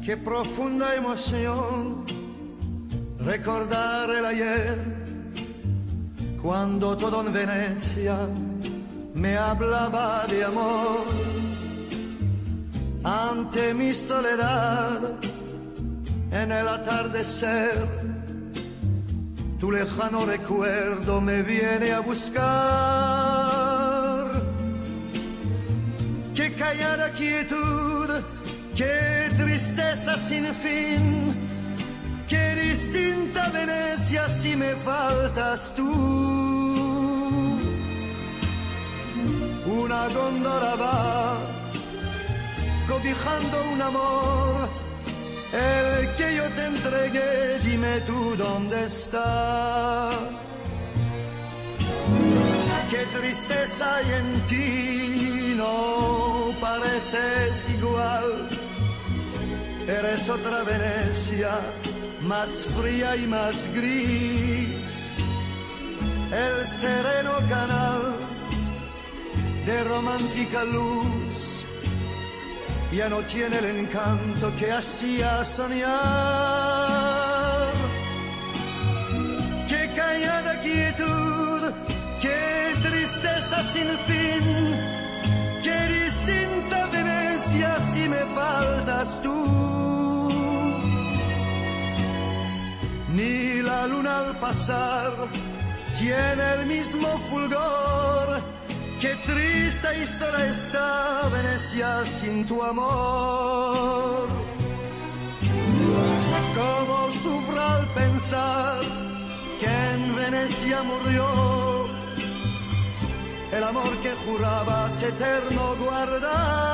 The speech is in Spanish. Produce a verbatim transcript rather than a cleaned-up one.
Qué profunda emoción recordar el ayer, cuando todo en Venecia me hablaba de amor. Ante mi soledad, en el atardecer, tu lejano recuerdo me viene a buscar. Qué callada quietud, qué tristeza sin fin, qué distinta Venecia si me faltas tú. Una góndola va cobijando un amor, el que yo te entregué, dime tú dónde está. Qué tristeza hay en ti, no pareces igual. Eres otra Venecia, más fría y más gris. El sereno canal de romántica luz ya no tiene el encanto que hacía soñar. Qué callada quietud, qué tristeza sin fin, qué distinta Venecia si me faltas tú. Ni la luna al pasar tiene el mismo fulgor. Qué triste y sola está Venecia sin tu amor. Cómo sufro al pensar que en Venecia murió el amor que jurabas eterno guardar.